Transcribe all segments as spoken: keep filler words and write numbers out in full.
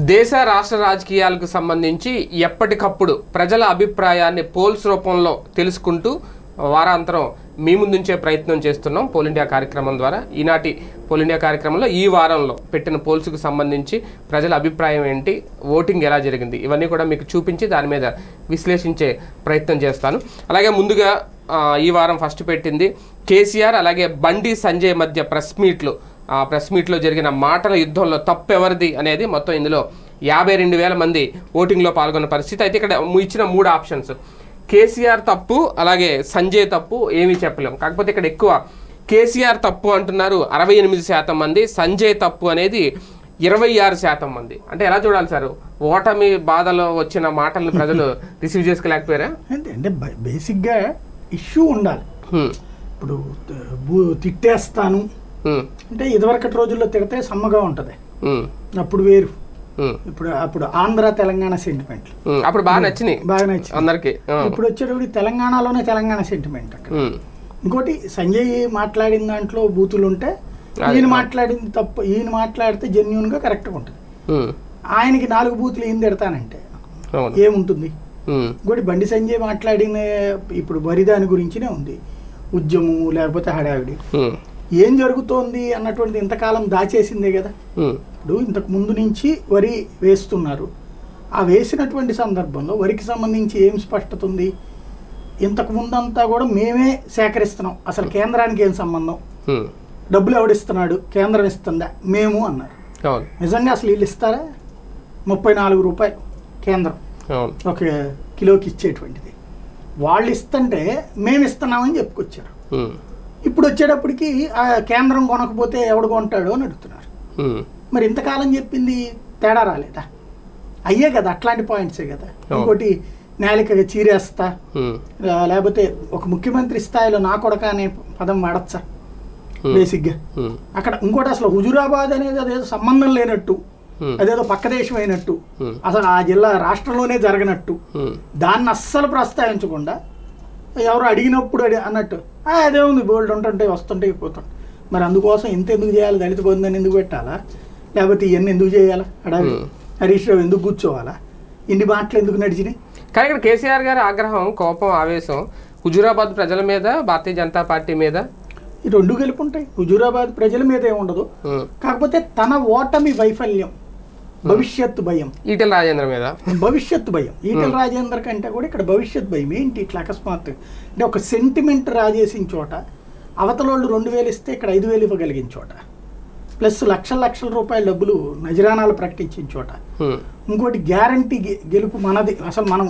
దేశ రాష్ట్ర రాజకీయాలకు సంబంధించి ఎప్పటికప్పుడు ప్రజల అభిప్రాయాన్ని పోల్స్ రూపంలో తెలుసుకుంటూ వారాంతరం మీ ముందుంచే ప్రయత్నం చేస్తున్నాం పోల్ ఇండియా కార్యక్రమం ద్వారా. ఈనాటి పోల్ ఇండియా కార్యక్రమంలో ఈ వారంలో పెట్టిన పోల్స్కు సంబంధించి ప్రజల అభిప్రాయం ఏంటి, ఓటింగ్ ఎలా జరిగింది, ఇవన్నీ కూడా మీకు చూపించి దాని మీద విశ్లేషించే ప్రయత్నం చేస్తాను. అలాగే ముందుగా ఈ వారం ఫస్ట్ పెట్టింది కేసీఆర్ అలాగే బండి సంజయ్ మధ్య ప్రెస్ మీట్లు. ఆ ప్రెస్ మీట్లో జరిగిన మాటల యుద్ధంలో తప్పు ఎవరిది అనేది మొత్తం ఇందులో యాభై రెండు వేల మంది ఓటింగ్లో పాల్గొన్న పరిస్థితి. అయితే ఇక్కడ ఇచ్చిన మూడు ఆప్షన్స్, కేసీఆర్ తప్పు అలాగే సంజయ్ తప్పు ఏమీ చెప్పలేము. కాకపోతే ఇక్కడ ఎక్కువ కేసీఆర్ తప్పు అంటున్నారు అరవై ఎనిమిది శాతం మంది, సంజయ్ తప్పు అనేది ఇరవై ఆరు శాతం మంది. అంటే ఎలా చూడాలి సార్, ఓటమి బాధలో వచ్చిన మాటలను ప్రజలు రిసీవ్ చేసుకోలేకపోయారా? అంటే బేసిక్గా ఇష్యూ ఉండాలి. ఇప్పుడు తిట్టేస్తాను అంటే ఇదివరకటి రోజుల్లో తిడితే సమ్మగా ఉంటుంది, అప్పుడు వేరు. ఇప్పుడు అప్పుడు ఆంధ్ర తెలంగాణ సెంటిమెంట్ అప్పుడు బాగా నచ్చినాయి, బాగా నచ్చింది అందరికి. ఇప్పుడు వచ్చేటప్పుడు తెలంగాణలోనే తెలంగాణ సెంటిమెంట్ అక్కడ. ఇంకోటి సంజయ్ మాట్లాడిన దాంట్లో బూతులు ఉంటే ఈయన మాట్లాడింది తప్పు, ఈయన మాట్లాడితే జెన్యున్ గా కరెక్ట్ గా ఉంటుంది. ఆయనకి నాలుగు బూతులు ఈయన తిడతానంటే ఏముంటుంది? ఇంకోటి బండి సంజయ్ మాట్లాడిన ఇప్పుడు వరి దాని గురించినే ఉంది, ఉద్యమము లేకపోతే హడావిడి ఏం జరుగుతోంది అన్నటువంటిది ఇంతకాలం దాచేసిందే కదా. ఇప్పుడు ఇంతకు ముందు నుంచి వరి వేస్తున్నారు, ఆ వేసినటువంటి సందర్భంలో వరికి సంబంధించి ఏం స్పష్టత ఉంది? ఇంతకు ముందంతా కూడా మేమే సేకరిస్తున్నాం, అసలు కేంద్రానికి ఏం సంబంధం, డబ్బులు ఎవడిస్తున్నాడు, కేంద్రం ఇస్తుందా, మేము అన్నారు. నిజంగా అసలు వీళ్ళు ఇస్తారా? ముప్పై నాలుగు రూపాయలు కేంద్రం ఒక కిలోకి ఇచ్చేటువంటిది, వాళ్ళు ఇస్తుంటే మేము ఇస్తున్నామని చెప్పుకొచ్చారు. ఇప్పుడు వచ్చేటప్పటికి ఆ కేంద్రం కొనకపోతే ఎవడు కొంటాడు అని అడుగుతున్నారు. మరి ఇంతకాలం చెప్పింది తేడా రాలేదా? అయ్యే కదా, అట్లాంటి పాయింట్సే కదా. ఇంకోటి నేలికగా చీరేస్తా, లేకపోతే ఒక ముఖ్యమంత్రి స్థాయిలో నా కొడక అనే పదం వాడచ్చా బేసిక్గా అక్కడ? ఇంకోటి అసలు హుజూరాబాద్ అనేది అదేదో సంబంధం లేనట్టు, అదేదో పక్క దేశం అయినట్టు, అసలు ఆ జిల్లా రాష్ట్రంలోనే జరగనట్టు దాన్ని అస్సలు ప్రస్తావించకుండా ఎవరు అడిగినప్పుడు అడి అన్నట్టు అదే ఉంది, బోల్డ్ ఉంటుంటే వస్తుంటే పోతుంటే. మరి అందుకోసం ఇంత ఎందుకు చేయాలి? దళిత బంధుని ఎందుకు పెట్టాలా? లేకపోతే ఇవన్నీ ఎందుకు చేయాలా? అడవి హరీష్ రావు ఎందుకు కూర్చోవాలా? ఇన్ని మాటలు ఎందుకు నడిచినాయి? కానీ ఇక్కడ కేసీఆర్ గారి ఆగ్రహం, కోపం, ఆవేశం హుజూరాబాద్ ప్రజల మీద, భారతీయ జనతా పార్టీ మీద ఈ రెండు కలిపి ఉంటాయి. హుజూరాబాద్ ప్రజల మీద ఏముండదు, కాకపోతే తన ఓటమి వైఫల్యం, భవిష్యత్తు భయం, ఈటెల రాజేంద్ర మీద భవిష్యత్తు భయం. ఈటెల రాజేంద్ర కంటే కూడా ఇక్కడ భవిష్యత్ భయం. ఏంటి ఇట్లా అకస్మాత్తు అంటే ఒక సెంటిమెంట్ రాజేసిన చోట అవతల వాళ్ళు రెండు వేలు ఇస్తే ఇక్కడ ఐదు వేలు ఇవ్వగలిగిన చోట, ప్లస్ లక్షల లక్షల రూపాయల డబ్బులు నజరానాలు ప్రకటించిన చోట, ఇంకోటి గ్యారంటీ గెలుపు మనది, అసలు మనం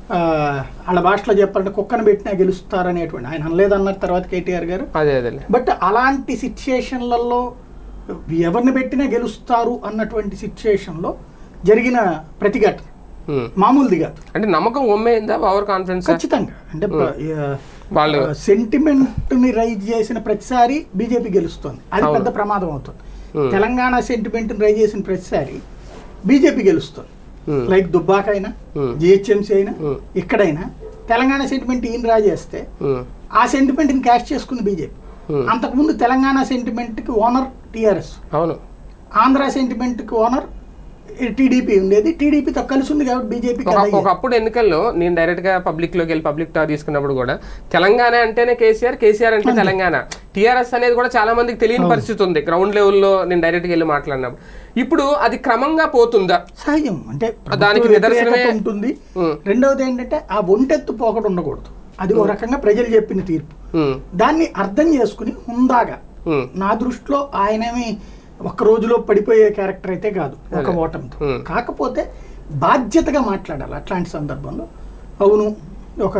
వాళ్ళ భాషలో చెప్పాలంటే కుక్కను పెట్టినా గెలుస్తారనేటువంటి ఆయన అనలేదన్నారు తర్వాత కేటీఆర్ గారు. బట్ అలాంటి సిచ్యుయేషన్లలో ఎవరిని పెట్టినా గెలుస్తారు అన్నటువంటి సిచ్యుయేషన్లో జరిగిన ప్రతిఘటన మామూలుది కాదు. అంటే నమ్మకం ఒమ్మేయిందా, ఓవర్ కాన్ఫిడెన్స్? ఖచ్చితంగా. అంటే వాళ్ళు సెంటిమెంట్ ని రైజ్ చేసిన ప్రతిసారి బీజేపీ గెలుస్తుంది, అది పెద్ద ప్రమాదం అవుతుంది. తెలంగాణ సెంటిమెంట్ ని రైజ్ చేసిన ప్రతిసారి బీజేపీ గెలుస్తుంది. లైక్ దుబ్బాక అయినా, జిహెచ్ఎంసీ అయినా, ఎక్కడైనా తెలంగాణ సెంటిమెంట్ ఈయన రాజేస్తే ఆ సెంటిమెంట్ ని క్యాష్ చేసుకుంది బీజేపీ. అంతకుముందు తెలంగాణ సెంటిమెంట్ కి ఓనర్ టీఆర్ఎస్, అవును, ఆంధ్ర సెంటిమెంట్ కి ఓనర్ టీడీపీ ఉండేది. టీడీపీతో కలిసి ఉంది కాబట్టి బీజేపీ. ఒకప్పుడు ఎన్నికల్లో నేను డైరెక్ట్ గా పబ్లిక్ లోకి వెళ్ళి పబ్లిక్ టాక్ తీసుకున్నప్పుడు కూడా తెలంగాణ అంటేనే కేసీఆర్, కేసీఆర్ అంటే తెలంగాణ, టీఆర్ఎస్ అనేది కూడా చాలా మందికి తెలియని పరిస్థితి ఉంది గ్రౌండ్ లెవెల్లో నేను డైరెక్ట్ గా వెళ్ళి మాట్లాడినప్పుడు. ఇప్పుడు అది క్రమంగా పోతుందా? సహజం, అంటే దానికి నిదర్శనమే ఉంటుంది. రెండవది ఏంటంటే ఆ ఒంటెత్తు పోకడ ఉండకూడదు, అది ఒక రకంగా ప్రజలు చెప్పిన తీర్పు. దాన్ని అర్థం చేసుకుని హుందాగా, నా దృష్టిలో ఆయనేమి ఒక్క రోజులో పడిపోయే క్యారెక్టర్ అయితే కాదు ఒక ఓటమితో, కాకపోతే బాధ్యతగా మాట్లాడాలి అట్లాంటి సందర్భంలో. అవును, ఒక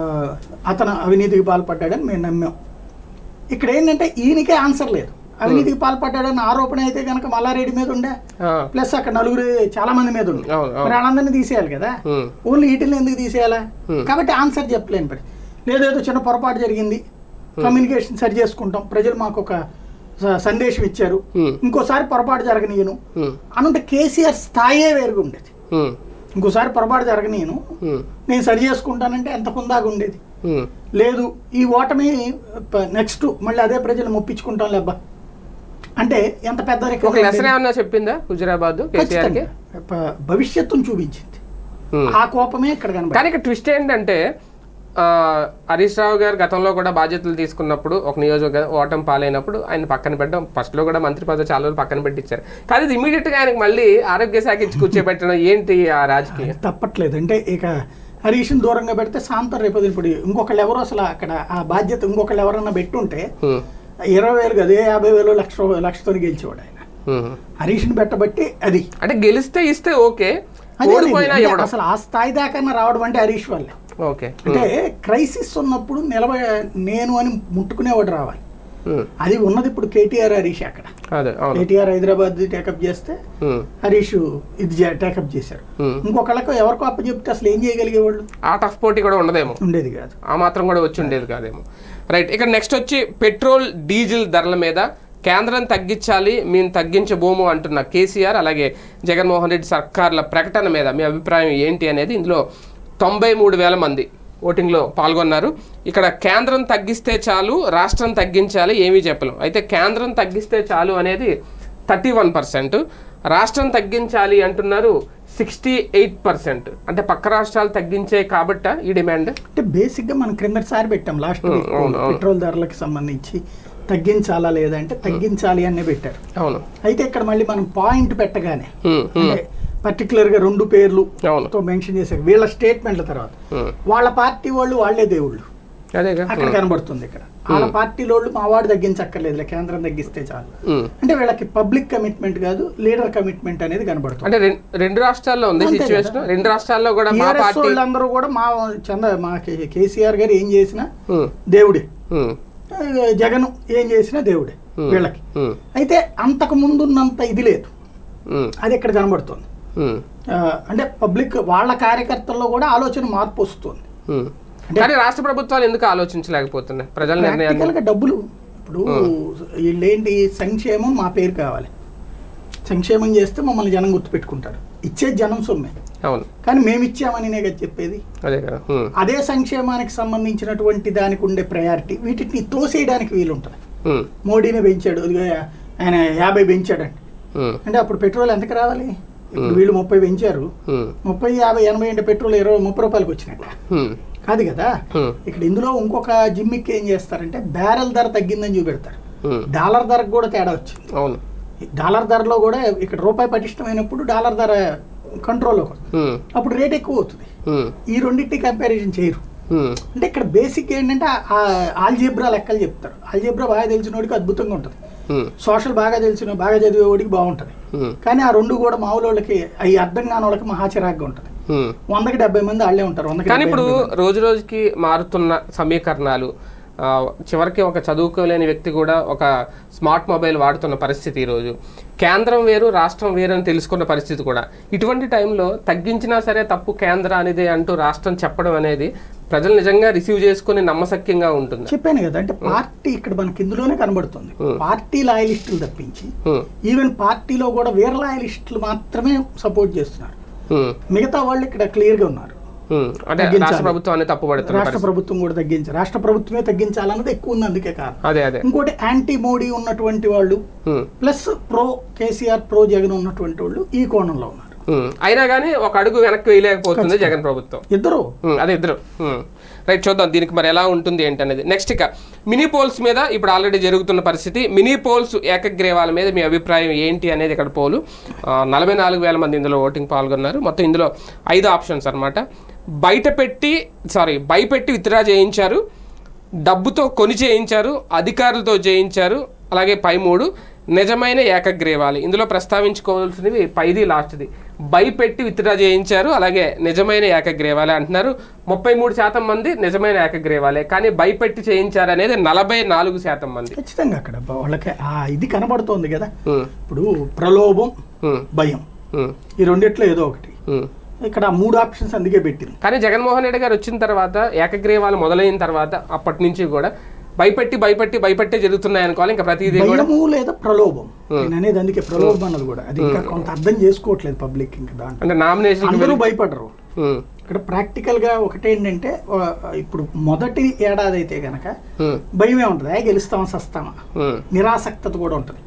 అతను అవినీతికి పాల్పడ్డాడని మేము నమ్మాం. ఇక్కడ ఏంటంటే ఈయనకే ఆన్సర్ లేదు. అవినీతికి పాల్పడ్డాడని ఆరోపణ అయితే కనుక మల్లారెడ్డి మీద ఉండే, ప్లస్ అక్కడ నలుగురు చాలా మంది మీద ఉండే, మరి వాళ్ళందరినీ తీసేయాలి కదా, ఓన్లీ ఈటిని ఎందుకు తీసేయాలా? కాబట్టి ఆన్సర్ చెప్పలేని పడి లేదేదో చిన్న పొరపాటు జరిగింది, కమ్యూనికేషన్ సరి చేసుకుంటాం, ప్రజలు మాకు ఒక సందేశం ఇచ్చారు, ఇంకోసారి పొరపాటు జరగనీయను అనుంటే కేసీఆర్ స్థాయే వేరుగా ఉండేది. ఇంకోసారి పొరపాటు జరగనీయను, నేను సరి చేసుకుంటానంటే ఎంత హుందాగా ఉండేది. లేదు, ఈ ఓటమి నెక్స్ట్ మళ్ళీ అదే ప్రజలు మొప్పించుకుంటాం లేబ్బా అంటే ఎంత పెద్ద చెప్పిందా హుజూరాబాద్ కేసీఆర్ కి? భవిష్యత్తును చూపించింది. ఆ కోపమే ఇక్కడ కనబడింది. కానీ ఇక్కడ ట్విస్ట్ ఏంటంటే హరీష్ రావు గారు గతంలో కూడా బాధ్యతలు తీసుకున్నప్పుడు ఒక నియోజకవర్గ ఓటమి పాలైనప్పుడు ఆయన పక్కన పెట్టడం, ఫస్ట్లో కూడా మంత్రి పదవి చాలా రోజులు పక్కన పెట్టించారు. కానీ ఇది ఇమీడియట్గా ఆయనకు మళ్ళీ ఆరోగ్య శాఖ ఇచ్చి కూర్చోబెట్టడం ఏంటి ఆ రాజకీయం? తప్పట్లేదు. అంటే ఇక హరీష్ని దూరంగా పెడితే సాంతం రేపు ఇప్పుడు ఇంకొకళ్ళు ఎవరు అసలు అక్కడ ఆ బాధ్యత ఇంకొకళ్ళు ఎవరన్నా పెట్టుంటే ఇరవై వేలు కదా యాభై వేలు లక్ష లక్షతో గెలిచేవాడు ఆయన. హరీష్ని పెట్టబట్టి అది అంటే గెలిస్తే ఇస్తే ఓకే, అసలు ఆ స్థాయి దాకా రావడం అంటే హరీష్ వాళ్ళే. అంటే క్రైసిస్ ఉన్నప్పుడు నిలబ నేను అని ముట్టుకునేవాడు రావాలి. అది ఉన్నది ఇప్పుడు కేటీఆర్ హరీష్. అక్కడ కేటీఆర్ హైదరాబాద్ టేకప్ చేస్తే హరీష్ ఇది టేకప్ చేశారు. ఇంకొకళ్ళకు ఎవరికో అప్ప చెప్తే అసలు ఏం చేయగలిగేవాళ్ళు? ఆర్ట్ ఆఫ్ పోటీ కూడా ఉండదేమో, ఉండేది కాదు, ఆ మాత్రం కూడా వచ్చి ఉండేది కాదేమో. రైట్. ఇక నెక్స్ట్ వచ్చి పెట్రోల్ డీజిల్ ధరల మీద కేంద్రం తగ్గించాలి, మేము తగ్గించబోము అంటున్న కేసీఆర్ అలాగే జగన్మోహన్ రెడ్డి సర్కార్ల ప్రకటన మీద మీ అభిప్రాయం ఏంటి అనేది ఇందులో తొంభై మూడు వేల మంది ఓటింగ్లో పాల్గొన్నారు. ఇక్కడ కేంద్రం తగ్గిస్తే చాలు, రాష్ట్రం తగ్గించాలి ఏమీ చెప్పలేం. అయితే కేంద్రం తగ్గిస్తే చాలు అనేది థర్టీ వన్ పర్సెంట్, రాష్ట్రం తగ్గించాలి అంటున్నారు సిక్స్టీ ఎయిట్ పర్సెంట్. అంటే పక్క రాష్ట్రాలు తగ్గించే కాబట్ట ఈ డిమాండ్. అంటే బేసిక్గా మనం క్రిందసారి పెట్టాం లాస్ట్ పెట్రోల్ ధరలకు సంబంధించి తగ్గించాలా లేదా అంటే తగ్గించాలి అనే పెట్టారు. అవును. అయితే ఇక్కడ మళ్ళీ మనం పాయింట్ పెట్టగానే అంటే పర్టికులర్ గా రెండు పేర్లు మెన్షన్ చేశారు వీళ్ళ స్టేట్మెంట్ల తర్వాత. వాళ్ళ పార్టీ వాళ్ళు వాళ్లే దేవుళ్ళు అక్కడ కనబడుతుంది. ఇక్కడ వాళ్ళ పార్టీలో మా వాడు తగ్గించక్కర్లేదు, కేంద్రం తగ్గిస్తే చాలు అంటే వీళ్ళకి పబ్లిక్ కమిట్మెంట్ కాదు, లీడర్ కమిట్మెంట్ అనేది కనబడుతుంది. అంటే రెండు రాష్ట్రాల్లో ఉంది సిచువేషన్. రెండు రాష్ట్రాల్లో కూడా వాళ్ళందరూ కూడా మా చంద మా కేసీఆర్ గారు ఏం చేసినా దేవుడే, జగన్ ఏం చేసినా దేవుడే వీళ్ళకి. అయితే అంతకు ముందున్నంత ఇది లేదు, అది ఇక్కడ కనబడుతుంది. అంటే పబ్లిక్ వాళ్ళ కార్యకర్తల్లో కూడా ఆలోచన మార్పు వస్తుంది. కానీ రాష్ట్ర ప్రభుత్వాలు ఎందుకు ఆలోచించలేకపోతున్నాయి ప్రజల నిర్ణయాలు? డబ్బులు ఇప్పుడు వీళ్ళేంటి సంక్షేమం మా పేరు కావాలి, సంక్షేమం చేస్తే మమ్మల్ని జనం గుర్తుపెట్టుకుంటారు, ఇచ్చేది జనం సొమ్మే. అవును. కానీ మేము ఇచ్చామని కదా చెప్పేది. అదే సంక్షేమానికి సంబంధించినటువంటి దానికి ఉండే ప్రయారిటీ వీటిని తోసేయడానికి వీలుంటుంది. మోడీని పెంచాడు, ఆయన యాభై పెంచాడండి అంటే అప్పుడు పెట్రోల్ ఎంతకు రావాలి? ఇప్పుడు వీళ్ళు ముప్పై పెంచారు, ముప్పై యాభై ఎనభై అంటే పెట్రోల్ ఇరవై ముప్పై రూపాయలకి వచ్చినట్ట కాదు కదా. ఇక్కడ ఇందులో ఇంకొక జిమ్మిక్ ఏం చేస్తారంటే బ్యారెల్ ధర తగ్గిందని చూపెడతారు, డాలర్ ధరకు కూడా తేడా వచ్చింది. డాలర్ ధరలో కూడా ఇక్కడ రూపాయి పటిష్టమైనప్పుడు డాలర్ ధర కంట్రోల్లో అప్పుడు రేట్ ఎక్కువ అవుతుంది. ఈ రెండింటి కంపారిజన్ చేయరు. అంటే ఇక్కడ బేసిక్ ఏంటంటే ఆల్జీబ్రా లెక్కలు చెప్తారు. ఆల్జీబ్రా బాగా తెలిసిన వాడికి అద్భుతంగా ఉంటుంది, సోషల్ బాగా తెలిసిన బాగా చదివే వాడికి బాగుంటుంది. కానీ ఆ రెండు కూడా మామూలు వాళ్ళకి అవి అర్థం కాని వాళ్ళకి మహా చిరాగ్గా ఉంటుంది. వందకి డెబ్బై మంది వాళ్ళే ఉంటారు. కానీ ఇప్పుడు రోజు రోజుకి మారుతున్న సమీకరణాలు, చివరికి ఒక చదువుకోలేని వ్యక్తి కూడా ఒక స్మార్ట్ మొబైల్ వాడుతున్న పరిస్థితి, ఈరోజు కేంద్రం వేరు రాష్ట్రం వేరు అని తెలుసుకున్న పరిస్థితి కూడా. ఇటువంటి టైంలో తగ్గించినా సరే తప్పు కేంద్రం అనేది అంటూ రాష్ట్రం చెప్పడం అనేది ప్రజలు నిజంగా రిసీవ్ చేసుకుని నమ్మశక్యంగా ఉంటుంది. చెప్పాను కదా, అంటే పార్టీ ఇక్కడ మనకి ఇందులోనే కనబడుతుంది. పార్టీ లాయలిస్టులు తప్పించి ఈవెన్ పార్టీలో కూడా వేరే లాయలిస్టులు మాత్రమే సపోర్ట్ చేస్తున్నారు, మిగతా వాళ్ళు ఇక్కడ క్లియర్ గా ఉన్నారు. రాష్ట్ర ప్రభుత్వాన్ని తప్పుపడుతున్నారు, రాష్ట్ర ప్రభుత్వం కూడా తగ్గించారు, రాష్ట్ర ప్రభుత్వమే తగ్గించాలన్నది ఎక్కువ ఉంది. అందుకే కాదు, ఇంకోటి యాంటీ మోడీ ఉన్నటువంటి వాళ్ళు plus pro KCR pro Jagan ఉన్నటువంటి వాళ్ళు ఈ కోణంలో ఉన్నారు. అయినా కానీ ఒక అడుగు వెనక్కి వేయలేకపోతుంది జగన్ ప్రభుత్వం. ఇద్దరు అదే ఇద్దరు రైట్. చూద్దాం దీనికి మరి ఎలా ఉంటుంది ఏంటి అనేది. నెక్స్ట్ ఇక మినీ పోల్స్ మీద ఇప్పుడు ఆల్రెడీ జరుగుతున్న పరిస్థితి, మినీ పోల్స్ ఏకగ్రీవాల మీద మీ అభిప్రాయం ఏంటి అనేది ఇక్కడ పోలు. నలభై నాలుగు వేల మంది ఇందులో ఓటింగ్ పాల్గొన్నారు. మొత్తం ఇందులో ఐదు ఆప్షన్స్ అనమాట. బయట పెట్టి సారీ భయపెట్టి విత్డ్రా చేయించారు, డబ్బుతో కొని చేయించారు, అధికారులతో చేయించారు, అలాగే పై మూడు నిజమైన ఏకగ్రీవాలు. ఇందులో ప్రస్తావించుకోవాల్సినవి పైది లాస్ట్ది, భయపెట్టి విత్డ్రా చేయించారు అలాగే నిజమైన ఏకగ్రీవాలే అంటున్నారు. ముప్పై మూడు శాతం మంది నిజమైన ఏకగ్రీవాలే, కానీ భయపెట్టి చేయించారు అనేది నలభై నాలుగు శాతం మంది. ఖచ్చితంగా అక్కడ వాళ్ళకి ఇది కనబడుతోంది కదా. ఇప్పుడు ప్రలోభం, భయం, ఈ రెండిట్లో ఏదో ఒకటి ఇక్కడ మూడు ఆప్షన్స్ అందుకే పెట్టింది. కానీ జగన్మోహన్ రెడ్డి గారు వచ్చిన తర్వాత ఏకగ్రీవాలు మొదలైన తర్వాత అప్పటి నుంచి కూడా భయపెట్టి భయపెట్టి భయపెట్టే జరుగుతున్నాయి అనుకోవాలి. ఇంకా ప్రతిదీ భయము లేదా ప్రలోభం అనేది, అందుకే ప్రలోభం అన్నది కూడా అది ఇంకా కొంత అర్థం చేసుకోవట్లేదు పబ్లిక్. ఇంకా దాంట్లో అంటే నామినేషన్ అందరూ భయపడరు. ఇక్కడ ప్రాక్టికల్ గా ఒకటేంటంటే ఇప్పుడు మొదటి ఏడాది అయితే గనక భయమే ఉంటుంది, గెలుస్తామా సస్తామా, నిరాసక్తత కూడా ఉంటుంది.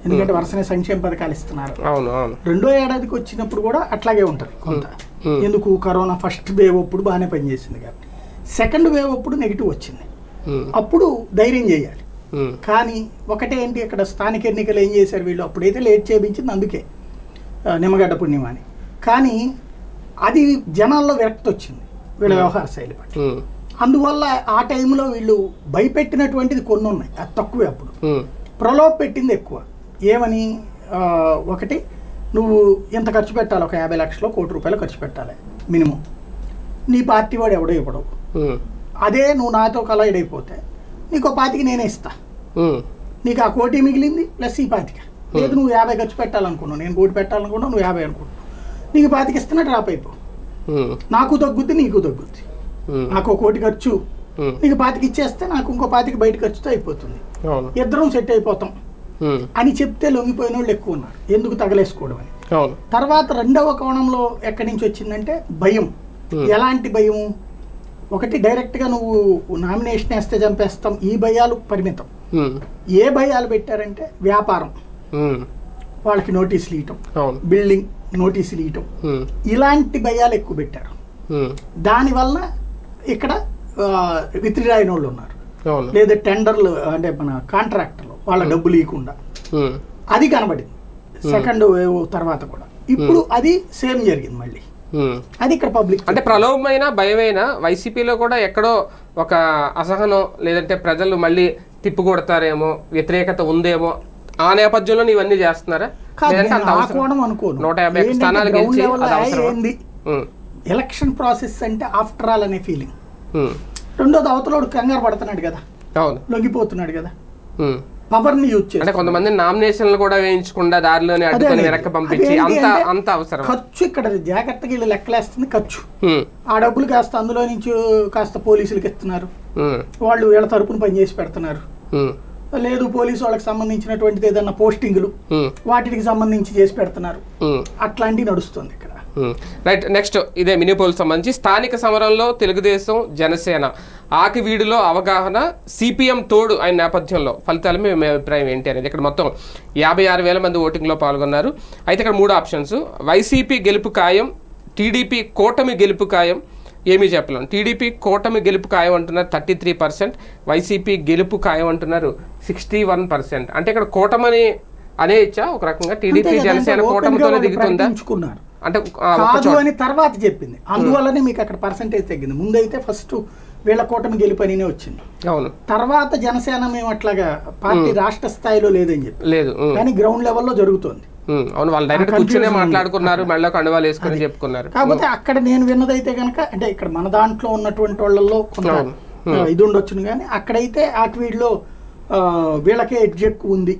ఎందుకంటే వరుసనే సంక్షేమ పథకాలు ఇస్తున్నారు. అవును అవును రెండో ఏడాదికి వచ్చినప్పుడు కూడా అట్లాగే ఉంటుంది కొంత. ఎందుకు కరోనా ఫస్ట్ వేవ్ అప్పుడు బాగానే పనిచేసింది కాబట్టి, సెకండ్ వేవ్ అప్పుడు నెగిటివ్ వచ్చింది, అప్పుడు ధైర్యం చేయాలి. కానీ ఒకటే ఏంటి, అక్కడ స్థానిక ఎన్నికలు ఏం చేశారు వీళ్ళు, అప్పుడైతే లేట్ చేయించింది అందుకే నిమ్మగడ్డ పుణ్యమా అని. కానీ అది జనాల్లో విరక్తి వచ్చింది వీళ్ళ వ్యవహార శైలి పట్ల. అందువల్ల ఆ టైంలో వీళ్ళు భయపెట్టినటువంటిది కొన్ని ఉన్నాయి, అది తక్కువే. అప్పుడు ప్రలోభ పెట్టింది ఎక్కువ. ఏమని, ఒకటి నువ్వు ఎంత ఖర్చు పెట్టాలి, ఒక యాభై లక్షలు కోటి రూపాయలు ఖర్చు పెట్టాలి మినిమం, నీ పార్టీ వాడు ఎవడో ఇవ్వడవు. అదే నువ్వు నాతో కలయిడ్ అయిపోతే నీకు పాతికి నేనే ఇస్తా, నీకు ఆ కోటి మిగిలింది ప్లస్ ఈ పాతిక. లేదు నువ్వు యాభై ఖర్చు పెట్టాలనుకున్నావు, నేను కోటి పెట్టాలనుకున్నావు, నువ్వు యాభై అనుకున్నావు, నీకు పాతికి ఇస్తున్నా డ్రాప్ అయిపో, నాకు తగ్గుద్ది నీకు తగ్గుద్ది. నాకు ఒక కోటి ఖర్చు, నీకు పాతికి ఇచ్చేస్తే నాకు ఇంకో పాతికి బయట ఖర్చుతో అయిపోతుంది, ఇద్దరం సెట్ అయిపోతాం అని చెప్తే లొంగిపోయిన వాళ్ళు ఎక్కువ ఉన్నారు. ఎందుకు తగలేసుకోవడం అని. తర్వాత రెండవ కోణంలో ఎక్కడి నుంచి వచ్చిందంటే భయం. ఎలాంటి భయం, ఒకటి డైరెక్ట్గా నువ్వు నామినేషన్ వేస్తే చంపేస్తాం, ఈ భయాలు పరిమితం. ఏ భయాలు పెట్టారంటే వ్యాపారం, వాళ్ళకి నోటీసులు ఇవ్వటం, బిల్డింగ్ నోటీసులు ఇవ్వటం, ఇలాంటి భయాలు ఎక్కువ పెట్టారు. దానివల్ల ఇక్కడ విత్డ్రాయిన వాళ్ళు ఉన్నారు, లేదా టెండర్లు అంటే మన కాంట్రాక్టర్లు వాళ్ళ డబ్బులు ఇవ్వకుండా, అది కనబడింది సెకండ్ వేవ్ తర్వాత కూడా. ఇప్పుడు అది సేమ్ జరిగింది మళ్ళీ, అది ఇక్కడ పబ్లిక్. అంటే ప్రలోభమైన భయమైన వైసీపీలో కూడా ఎక్కడో ఒక అసహనం, లేదంటే ప్రజలు మళ్ళీ తిప్పుకొడతారేమో, వ్యతిరేకత ఉందేమో, ఆ నేపథ్యంలో ఇవన్నీ చేస్తున్నారా? నూట యాభై స్థానాలు గెలిచి ఎలక్షన్ ప్రాసెస్ అంటే ఆఫ్టర్ ఆల్ అనే ఫీలింగ్. రెండోది అవతలోడు కంగారు పడుతున్నాడు కదా, లొంగిపోతున్నాడు కదా, పవర్ ని యూజ్ చేసి కొంతమంది నామినేషన్లు కూడా వేయించకుండా దారిలోనే అడ్డుకొని వెనక్కి పంపించి అంత అంత అవసరం. ఖర్చు ఇక్కడ జాగ్రత్తగా వీళ్ళు లెక్కలేస్తుంది ఖర్చు. ఆ డబ్బులు కాస్త అందులో నుంచి కాస్త పోలీసులకు ఇస్తున్నారు, వాళ్ళు వీళ్ళ తరపున పనిచేసి పెడుతున్నారు. లేదు పోలీసు వాళ్ళకి సంబంధించినటువంటిది ఏదన్నా పోస్టింగ్లు వాటికి సంబంధించి చేసి పెడుతున్నారు, అట్లాంటివి నడుస్తుంది ఇక్కడ. రైట్, నెక్స్ట్ ఇదే మినీ పోల్ సంబంధించి స్థానిక సమరంలో తెలుగుదేశం జనసేన ఆకివీడులో అవగాహన, సిపిఎం తోడు అయిన నేపథ్యంలో ఫలితాలు మీ అభిప్రాయం ఏంటి అనేది. ఇక్కడ మొత్తం యాభై ఆరు వేల మంది ఓటింగ్లో పాల్గొన్నారు. అయితే ఇక్కడ మూడు ఆప్షన్స్, వైసీపీ గెలుపు ఖాయం, టీడీపీ కూటమి గెలుపు ఖాయం, ఏమీ చెప్పలేం. టీడీపీ కూటమి గెలుపు ఖాయం అంటున్నారు థర్టీ త్రీ పర్సెంట్, వైసీపీ గెలుపు ఖాయం అంటున్నారు సిక్స్టీ వన్ పర్సెంట్. అంటే ఇక్కడ కూటమని అనే ఇచ్చా ఒక రకంగా టీడీపీ జనసేన కూటమితోనే దిగుతుందా అంటే అని తర్వాత చెప్పింది. అందువల్లనే మీకు అక్కడ పర్సెంటేజ్ తగ్గింది. ముందైతే ఫస్ట్ వీళ్ళ కూటమి గెలుపనినే వచ్చింది. అవును, తర్వాత జనసేన మేము అట్లాగా పార్టీ రాష్ట్ర స్థాయిలో లేదని చెప్పి లేదు, కానీ గ్రౌండ్ లెవెల్లో జరుగుతోంది. అవును, వాళ్ళు డైరెక్ట్ కూర్చునే మాట్లాడుకున్నారు, మళ్ళీ కండువాలు వేసుకొని చెప్పుకున్నారు. కాకపోతే అక్కడ నేను విన్నదైతే కనుక, అంటే ఇక్కడ మన దాంట్లో ఉన్నటువంటి వాళ్ళల్లో కొంత ఇది ఉండొచ్చును, కానీ అక్కడైతే ఆక్వీడ్లో వీళ్ళకే ఎడ్జ్ ఎక్కువ ఉంది.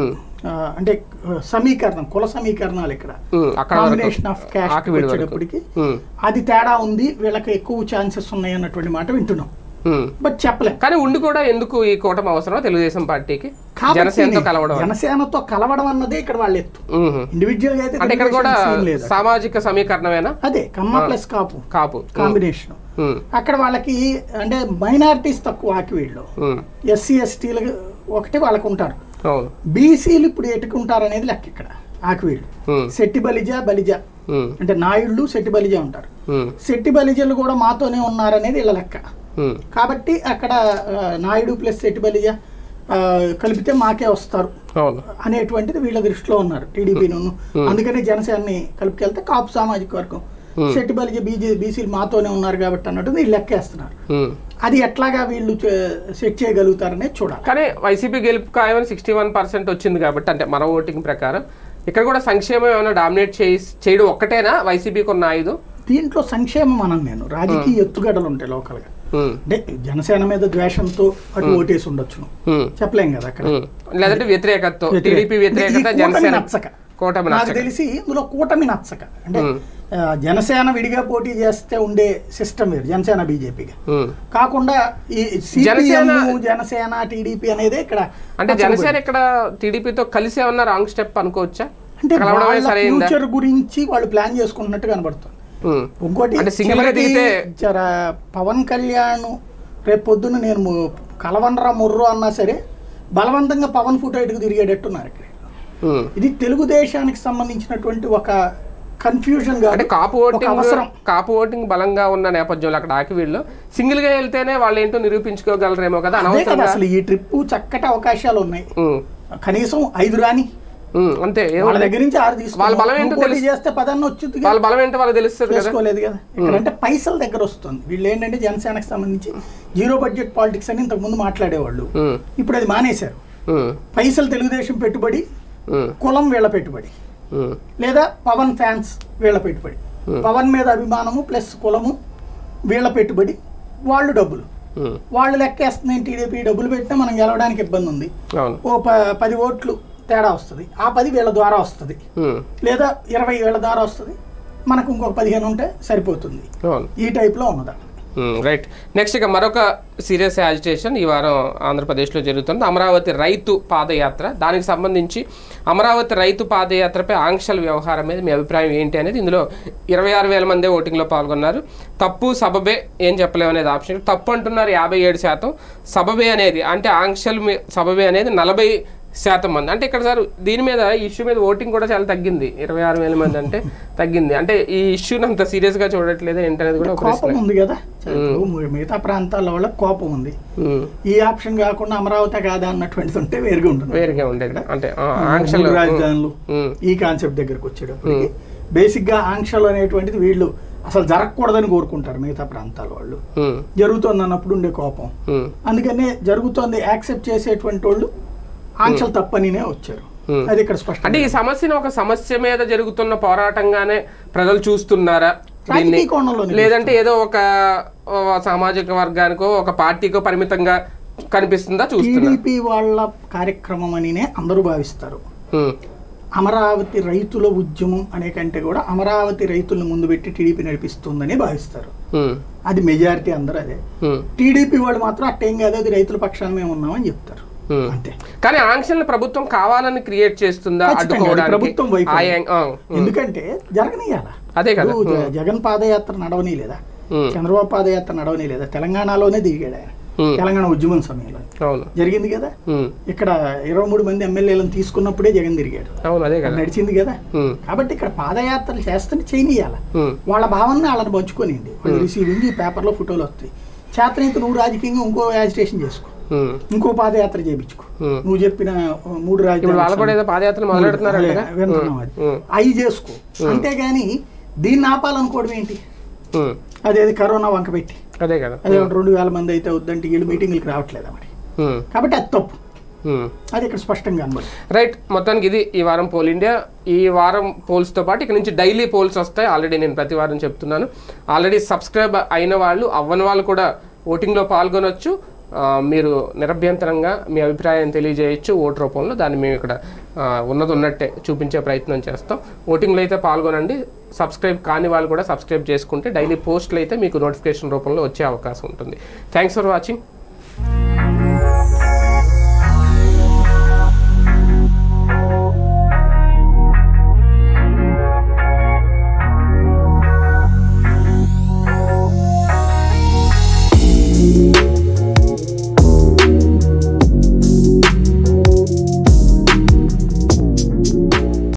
అంటే సమీకరణం, కుల సమీకరణాలు ఇక్కడ కాంబినేషన్ ఆఫ్ క్యాస్ట్ వచ్చేటప్పటికి అది తేడా ఉంది, వీళ్ళకి ఎక్కువ ఛాన్సెస్ ఉన్నాయి అన్నటువంటి మాట వింటున్నాం. బట్ చెప్పలేం. కానీ ఉండి కూడా ఎందుకు ఈ కూటమి అవసరం తెలుగుదేశం పార్టీకి జనసేనతో కలవడం? జనసేనతో కలవడం అన్నదే ఇక్కడ వాళ్ళ ఎత్తు. ఇండివిజువల్ గా అయితే ఇక్కడ కూడా సామాజిక సమీకరణమేనా? అదే కమ్మ ప్లస్ కాపు కాపు కాంబినేషన్. అక్కడ వాళ్ళకి అంటే మైనారిటీస్ తక్కువ ఆకివీడులో, ఎస్సీ ఎస్టీలు ఒకటి వాళ్ళకు ఉంటారు, బీసీలు ఇప్పుడు ఎటుకుంటారు అనేది లెక్క ఇక్కడ ఆకివీడు. శెట్టి బలిజ బలిజ అంటే నాయుళ్ళు శెట్టి బలిజ ఉంటారు, శెట్టి బలిజలు కూడా మాతోనే ఉన్నారనేది ఇలా లెక్క. కాబట్టి అక్కడ నాయుడు ప్లస్ శెట్టి బలిజ కలిపితే మాకే వస్తారు అనేటువంటిది వీళ్ళ దృష్టిలో ఉన్నారు టీడీపీను. అందుకనే జనసేనని కలుపుకెళ్తే కాపు సామాజిక వర్గం, శెట్టి బలిజ బీజే బీసీలు మాతోనే ఉన్నారు కాబట్టి అన్నట్టు వీళ్ళు లెక్కేస్తున్నారు. అది ఎట్లాగా వీళ్ళు సెట్ చేయగలుగుతారనేది చూడాలి. కానీ వైసీపీ గెలుపు ఖాయం సిక్స్టీ వన్ పర్సెంట్ వచ్చింది కాబట్టి, అంటే మన ఓటింగ్ ప్రకారం ఇక్కడ కూడా సంక్షేమం ఏమైనా డామినేట్ చేయడం ఒక్కటేనా వైసీపీకి ఉన్న ఆయుధం? దీంట్లో సంక్షేమం అనం నేను, రాజకీయ ఎత్తుగడలు ఉంటాయి లోకల్ గా. అంటే జనసేన మీద ద్వేషంతో అటు ఓటేసి ఉండొచ్చు, చెప్పలేం కదా అక్కడ. లేదంటే వ్యతిరేకత, టీడీపీ వ్యతిరేకత, జనసేన నచ్చక, నాకు తెలిసి ఇందులో కూటమి నచ్చక. అంటే జనసేన విడిగా పోటీ చేస్తే ఉండే సిస్టమ్ వేరు, జనసేన బీజేపీగా కాకుండా ఈ సిపిఎం జనసేన టీడీపీ అనేది ఇక్కడ. అంటే జనసేన ఇక్కడ టీడీపీతో కలిసి ఏమన్నా రాంగ్ స్టెప్ అనుకోవచ్చా? అంటే ఫ్యూచర్ గురించి వాళ్ళు ప్లాన్ చేసుకుంటున్నట్టు కనబడుతుంది. ఇంకోటి పవన్ కళ్యాణ్ రేపు పొద్దున్న నేను కలవనరా ముర్రు అన్నా సరే బలవంతంగా పవన్ ఫోటో ఇటుకు తిరిగేటట్టున్నారు ఇక్కడ. ఇది తెలుగుదేశానికి సంబంధించినటువంటి ఒక కన్ఫ్యూజన్ గా, అంటే కాపు ఓటింగ్ కాపు ఓటింగ్ బలంగా ఉన్న నేపథ్యంలో అక్కడ ఆకివీడులో సింగిల్ గా వెళ్తేనే వాళ్ళు ఏంటో నిరూపించుకోగలరేమో కదా. అసలు ఈ ట్రిప్ చక్కటి అవకాశాలు ఉన్నాయి, కనీసం ఐదు రాని అంతే, వాళ్ళ దగ్గర నుంచి ఆరు తీసుకు వాళ్ళ బలం ఏంటో చేస్తే పదన్న వచ్చింది, వాళ్ళ బలం ఏంటో వాళ్ళు తెలుస్తుంది, తెలుసుకోలేదు కదా. ఇక్కడంటే పైసల దగ్గర వస్తుంది. వీళ్ళు ఏంటంటే జనసేనకు సంబంధించి జీరో బడ్జెట్ పాలిటిక్స్ అని ఇంతకు ముందు మాట్లాడేవాళ్ళు, ఇప్పుడు అది మానేశారు. పైసలు తెలుగుదేశం పెట్టుబడి, కులం వీళ్ళ పెట్టుబడి, లేదా పవన్ ఫ్యాన్స్ వీళ్ళ పెట్టుబడి, పవన్ మీద అభిమానము ప్లస్ కులము వీళ్ళ పెట్టుబడి, వాళ్ళు డబ్బులు వాళ్ళు లెక్కేస్తున్నాయి. టీడీపీ డబ్బులు పెట్టినా మనం గెలవడానికి ఇబ్బంది ఉంది, ఓ పది ఓట్లు తేడా వస్తుంది, ఆ పది వీళ్ళ ద్వారా వస్తుంది, లేదా ఇరవై వీళ్ళ ద్వారా వస్తుంది, మనకు ఇంకొక పదిహేను ఉంటే సరిపోతుంది. ఈ టైప్లో ఉన్నదా. రైట్. నెక్స్ట్ ఇక మరొక సీరియస్ యాజిటేషన్ ఈ వారం ఆంధ్రప్రదేశ్లో జరుగుతుంది, అమరావతి రైతు పాదయాత్ర. దానికి సంబంధించి అమరావతి రైతు పాదయాత్రపై ఆంక్షల వ్యవహారం మీద మీ అభిప్రాయం ఏంటి అనేది, ఇందులో ఇరవై ఆరు వేల మందే ఓటింగ్లో పాల్గొన్నారు. తప్పు సబబే ఏం చెప్పలేము అనేది ఆప్షన్. తప్పు అంటున్నారు యాభై ఏడు శాతం, సబబే అనేది అంటే ఆంక్షలు సబబే అనేది నలభై శాతం మంది. అంటే ఇక్కడ సార్ దీని మీద ఇష్యూ మీద ఓటింగ్ కూడా చాలా తగ్గింది, ఇరవై ఆరు వేల మంది అంటే తగ్గింది. అంటే ఈ ఇష్యూని అంత సీరియస్ గా చూడట్లేదు ఏంటనేది కూడా కోపం ఉంది కదా. మిగతా ప్రాంతాల వల్ల కోపం ఉంది, ఈ ఆప్షన్ కాకుండా అమరావతి కాదా అన్నటువంటిది ఉంటే వేరుగా ఉంటుంది, వేరుగా ఉండేది. అంటే ఆంక్షలు రాజధానులు ఈ కాన్సెప్ట్ దగ్గరకు వచ్చేటప్పుడు బేసిక్ గా ఆంక్షలు అనేటువంటిది వీళ్ళు అసలు జరగకూడదని కోరుకుంటారు మిగతా ప్రాంతాల వాళ్ళు. జరుగుతోంది అన్నప్పుడు ఉండే కోపం, అందుకనే జరుగుతోంది యాక్సెప్ట్ చేసేటువంటి వాళ్ళు ఆంక్షలు తప్పనినే వచ్చారు. అది ఇక్కడ స్పష్టం. అంటే ఈ సమస్యను ఒక సమస్య మీద జరుగుతున్న పోరాటంగానే ప్రజలు చూస్తున్నారా, లేదంటే ఏదో ఒక సామాజిక వర్గానికో ఒక పార్టీకో పరిమితంగా కనిపిస్తుందా చూస్తున్నారు? టీడీపీ వాళ్ళ కార్యక్రమం అనినే అందరూ భావిస్తారు. అమరావతి రైతుల ఉద్యమం అనే కంటే కూడా అమరావతి రైతులను ముందు పెట్టి టీడీపీ నడిపిస్తుందని భావిస్తారు. అది మెజారిటీ అందరూ అదే. టీడీపీ వాళ్ళు మాత్రం అట్టేం కాదు, అది రైతుల పక్షాన మేము ఉన్నామని చెప్తారు. కానీ ఆంక్షలను ప్రభుత్వం కావాలని క్రియేట్ చేస్తుందా ప్రభుత్వం వైపు? ఎందుకంటే జరగనీయాలా, అదే కదా. జగన్ పాదయాత్ర నడవనీ లేదా, చంద్రబాబు పాదయాత్ర నడవనీ లేదా, తెలంగాణలోనే దిగాడు ఆయన తెలంగాణ ఉద్యమం సమయంలో జరిగింది కదా. ఇక్కడ ఇరవై మూడు మంది ఎమ్మెల్యేలను తీసుకున్నప్పుడే జగన్ తిరిగాడు, నడిచింది కదా. కాబట్టి ఇక్కడ పాదయాత్రలు చేస్తుంటే చేయనీయాల, వాళ్ళ భావన వాళ్ళని పంచుకోనిండి, వాళ్ళు రిసీవింగ్ ఈ పేపర్లో ఫోటోలు వస్తాయి. చేతనైతే నువ్వు రాజకీయంగా ఇంకో యాజిటేషన్ చేసుకో, ఇంకో పాదయాత్ర చేయించుకో, నువ్వు చెప్పిన మూడు రాజధానులు అవి చేసుకో. అంతేగాని దీన్ని ఆపాలనుకోవడం ఏంటి? అదే అది కరోనా వంక పెట్టి అదే కదా, అదే రెండు వేల మంది అయితే వద్దంటే వీళ్ళు మీటింగ్లకి రావట్లేదా మరి, కాబట్టి అది తప్పు. అది ఇక్కడ స్పష్టంగా అనమాట. రైట్. మొత్తానికి ఇది ఈ వారం పోల్ ఇండియా. ఈ వారం పోల్స్తో పాటు ఇక్కడ నుంచి డైలీ పోల్స్ వస్తాయి. ఆల్రెడీ నేను ప్రతి వారం చెప్తున్నాను. ఆల్రెడీ సబ్స్క్రైబ్ అయిన వాళ్ళు అవ్వని వాళ్ళు కూడా ఓటింగ్లో పాల్గొనవచ్చు. మీరు నిరభ్యంతరంగా మీ అభిప్రాయాన్ని తెలియజేయచ్చు ఓటు రూపంలో. దాన్ని మేము ఇక్కడ ఉన్నది ఉన్నట్టే చూపించే ప్రయత్నం చేస్తాం. ఓటింగ్లో అయితే పాల్గొనండి. సబ్స్క్రైబ్ కాని వాళ్ళు కూడా సబ్స్క్రైబ్ చేసుకుంటే డైలీ పోస్టులు అయితే మీకు నోటిఫికేషన్ రూపంలో వచ్చే అవకాశం ఉంటుంది. Thanks for watching.